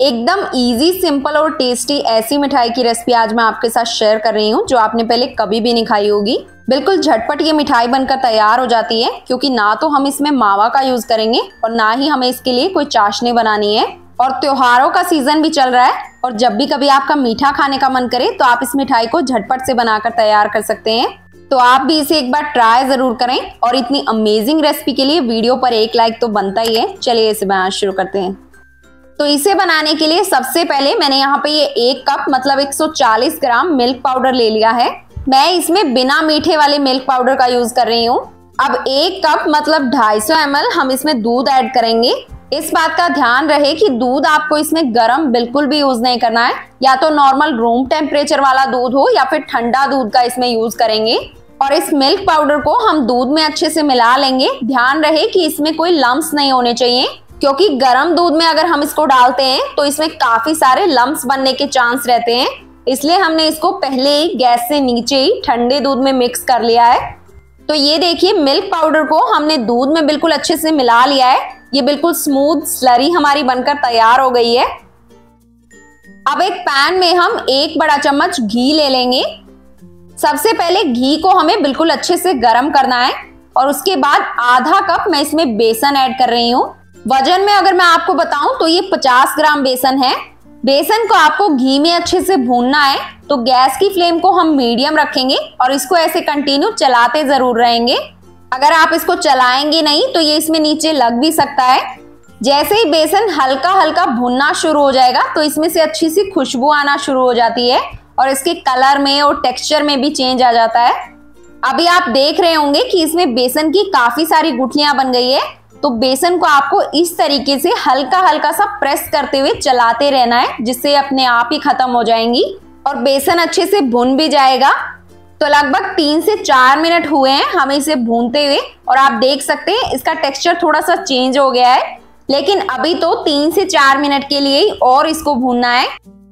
एकदम easy, simple और tasty ऐसी मिठाई की रेसिपी आज मैं आपके साथ शेयर कर रही हूँ जो आपने पहले कभी भी नहीं खाई होगी। बिल्कुल झटपट ये मिठाई बनकर तैयार हो जाती है, क्योंकि ना तो हम इसमें मावा का यूज करेंगे और ना ही हमें इसके लिए कोई चाशनी बनानी है। और त्योहारों का सीजन भी चल रहा है और जब भी कभी आपका मीठा खाने का मन करे तो आप इस मिठाई को झटपट से बनाकर तैयार कर सकते हैं। तो आप भी इसे एक बार ट्राई जरूर करें और इतनी अमेजिंग रेसिपी के लिए वीडियो पर एक लाइक तो बनता ही है। चलिए इसे बनाना शुरू करते हैं। तो इसे बनाने के लिए सबसे पहले मैंने यहाँ पे ये 1 कप मतलब 140 ग्राम मिल्क पाउडर ले लिया है। मैं इसमें बिना मीठे वाले मिल्क पाउडर का यूज कर रही हूँ। अब 1 कप मतलब 250 ml हम इसमें दूध ऐड करेंगे। इस बात का ध्यान रहे कि दूध आपको इसमें गर्म बिल्कुल भी यूज नहीं करना है, या तो नॉर्मल रूम टेम्परेचर वाला दूध हो या फिर ठंडा दूध का इसमें यूज करेंगे। और इस मिल्क पाउडर को हम दूध में अच्छे से मिला लेंगे। ध्यान रहे कि इसमें कोई लम्स नहीं होने चाहिए, क्योंकि गर्म दूध में अगर हम इसको डालते हैं तो इसमें काफी सारे लम्स बनने के चांस रहते हैं। इसलिए हमने इसको पहले ही गैस से नीचे ही ठंडे दूध में मिक्स कर लिया है। तो ये देखिए, मिल्क पाउडर को हमने दूध में बिल्कुल अच्छे से मिला लिया है। ये बिल्कुल स्मूथ स्लरी हमारी बनकर तैयार हो गई है। अब एक पैन में हम 1 बड़ा चम्मच घी ले लेंगे। सबसे पहले घी को हमें बिल्कुल अच्छे से गर्म करना है और उसके बाद आधा कप मैं इसमें बेसन ऐड कर रही हूँ। वजन में अगर मैं आपको बताऊं तो ये 50 ग्राम बेसन है। बेसन को आपको घी में अच्छे से भूनना है, तो गैस की फ्लेम को हम मीडियम रखेंगे और इसको ऐसे कंटिन्यू चलाते जरूर रहेंगे। अगर आप इसको चलाएंगे नहीं तो ये इसमें नीचे लग भी सकता है। जैसे ही बेसन हल्का हल्का भुनना शुरू हो जाएगा तो इसमें से अच्छी सी खुशबू आना शुरू हो जाती है और इसके कलर में और टेक्सचर में भी चेंज आ जाता है। अभी आप देख रहे होंगे कि इसमें बेसन की काफी सारी गुठलियां बन गई है। तो बेसन को आपको इस तरीके से हल्का हल्का सा प्रेस करते हुए चलाते रहना है, जिससे अपने आप ही खत्म हो जाएंगी और बेसन अच्छे से भुन भी जाएगा। तो लगभग 3 से 4 मिनट हुए हैं हमें इसे भूनते हुए और आप देख सकते हैं इसका टेक्सचर थोड़ा सा चेंज हो गया है। लेकिन अभी तो 3 से 4 मिनट के लिए ही और इसको भूनना है।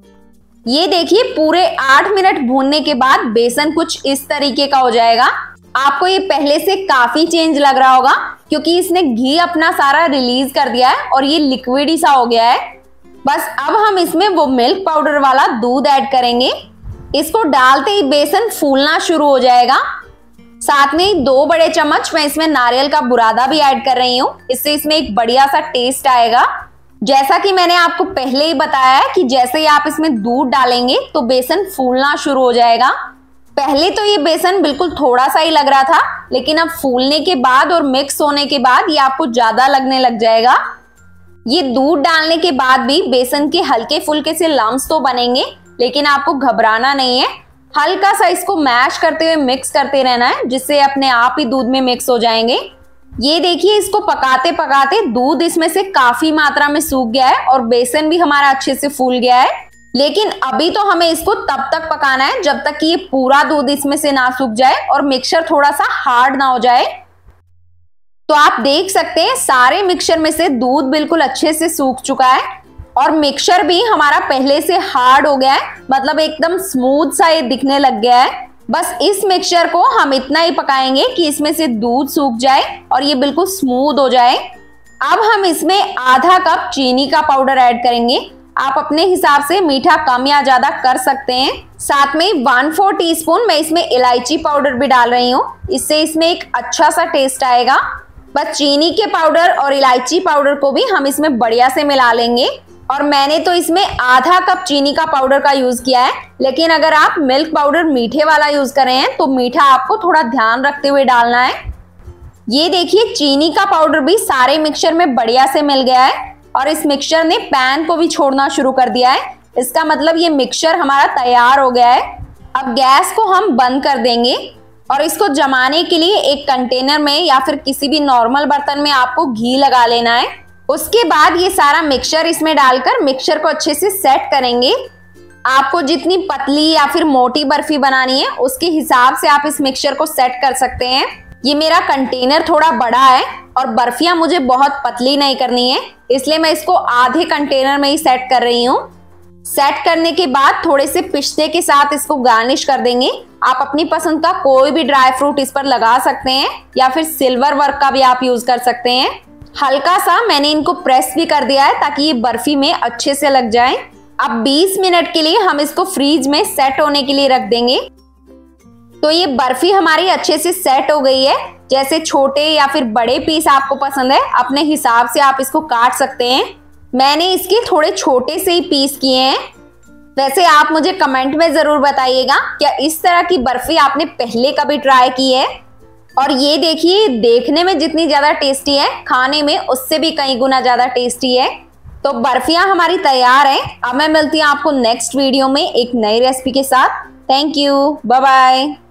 ये देखिए, पूरे 8 मिनट भूनने के बाद बेसन कुछ इस तरीके का हो जाएगा। आपको ये पहले से काफी चेंज लग रहा होगा, क्योंकि इसने घी अपना सारा रिलीज कर दिया है और ये लिक्विडी सा हो गया है। बस अब हम इसमें वो मिल्क पाउडर वाला दूध ऐड करेंगे। इसको डालते ही बेसन फूलना शुरू हो जाएगा। साथ में ही 2 बड़े चम्मच मैं इसमें नारियल का बुरादा भी ऐड कर रही हूँ। इससे इसमें एक बढ़िया सा टेस्ट आएगा। जैसा कि मैंने आपको पहले ही बताया है कि जैसे ही आप इसमें दूध डालेंगे तो बेसन फूलना शुरू हो जाएगा। पहले तो ये बेसन बिल्कुल थोड़ा सा ही लग रहा था, लेकिन अब फूलने के बाद और मिक्स होने के बाद ये आपको ज्यादा लगने लग जाएगा। ये दूध डालने के बाद भी बेसन के हल्के फुल्के से लम्स तो बनेंगे, लेकिन आपको घबराना नहीं है। हल्का सा इसको मैश करते हुए मिक्स करते रहना है, जिससे अपने आप ही दूध में मिक्स हो जाएंगे। ये देखिए, इसको पकाते पकाते दूध इसमें से काफी मात्रा में सूख गया है और बेसन भी हमारा अच्छे से फूल गया है। लेकिन अभी तो हमें इसको तब तक पकाना है जब तक कि ये पूरा दूध इसमें से ना सूख जाए और मिक्सचर थोड़ा सा हार्ड ना हो जाए। तो आप देख सकते हैं सारे मिक्सचर में से दूध बिल्कुल अच्छे से सूख चुका है और मिक्सचर भी हमारा पहले से हार्ड हो गया है, मतलब एकदम स्मूथ सा ये दिखने लग गया है। बस इस मिक्सचर को हम इतना ही पकाएंगे कि इसमें से दूध सूख जाए और ये बिल्कुल स्मूथ हो जाए। अब हम इसमें आधा कप चीनी का पाउडर ऐड करेंगे। आप अपने हिसाब से मीठा कम या ज्यादा कर सकते हैं। साथ में 1/4 टीस्पून मैं इसमें इलायची पाउडर भी डाल रही हूँ। इससे इसमें एक अच्छा सा टेस्ट आएगा। बस चीनी के पाउडर और इलायची पाउडर को भी हम इसमें बढ़िया से मिला लेंगे। और मैंने तो इसमें आधा कप चीनी का पाउडर का यूज किया है, लेकिन अगर आप मिल्क पाउडर मीठे वाला यूज कर रहे हैं तो मीठा आपको थोड़ा ध्यान रखते हुए डालना है। ये देखिए, चीनी का पाउडर भी सारे मिक्सचर में बढ़िया से मिल गया है और इस मिक्सचर ने पैन को भी छोड़ना शुरू कर दिया है। इसका मतलब ये मिक्सचर हमारा तैयार हो गया है। अब गैस को हम बंद कर देंगे और इसको जमाने के लिए एक कंटेनर में या फिर किसी भी नॉर्मल बर्तन में आपको घी लगा लेना है। उसके बाद ये सारा मिक्सचर इसमें डालकर मिक्सचर को अच्छे से सेट करेंगे। आपको जितनी पतली या फिर मोटी बर्फी बनानी है उसके हिसाब से आप इस मिक्सचर को सेट कर सकते हैं। ये मेरा कंटेनर थोड़ा बड़ा है और बर्फियां मुझे बहुत पतली नहीं करनी है, इसलिए मैं इसको आधे कंटेनर में ही सेट कर रही हूँ। सेट करने के बाद थोड़े से पिस्ते के साथ इसको गार्निश कर देंगे। आप अपनी पसंद का कोई भी ड्राई फ्रूट इस पर लगा सकते हैं या फिर सिल्वर वर्क का भी आप यूज कर सकते हैं। हल्का सा मैंने इनको प्रेस भी कर दिया है ताकि ये बर्फी में अच्छे से लग जाए। अब 20 मिनट के लिए हम इसको फ्रीज में सेट होने के लिए रख देंगे। तो ये बर्फी हमारी अच्छे से सेट हो गई है। जैसे छोटे या फिर बड़े पीस आपको पसंद है, अपने हिसाब से आप इसको काट सकते हैं। मैंने इसके थोड़े छोटे से ही पीस किए हैं। वैसे आप मुझे कमेंट में जरूर बताइएगा क्या इस तरह की बर्फी आपने पहले कभी ट्राई की है। और ये देखिए, देखने में जितनी ज्यादा टेस्टी है, खाने में उससे भी कई गुना ज्यादा टेस्टी है। तो बर्फियां हमारी तैयार हैं। अब मैं मिलती हूँ आपको नेक्स्ट वीडियो में एक नई रेसिपी के साथ। Thank you, bye bye.